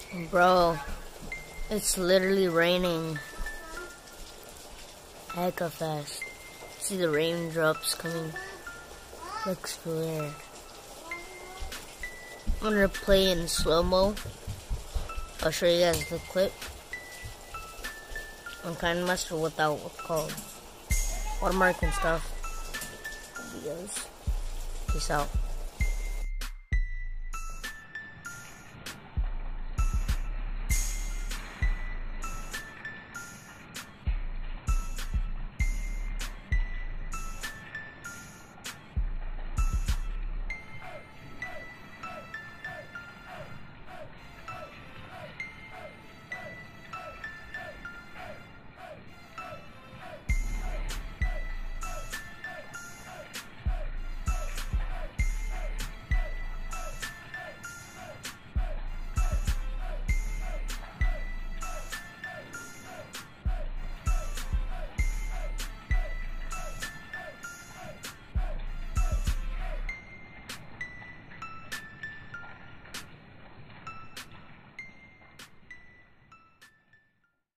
Bro, it's literally raining. Hecka fast. See the raindrops coming. Looks weird. I'm gonna play in slow-mo. I'll show you guys the clip. I'm kinda messed with that what's called watermark and stuff. Peace out.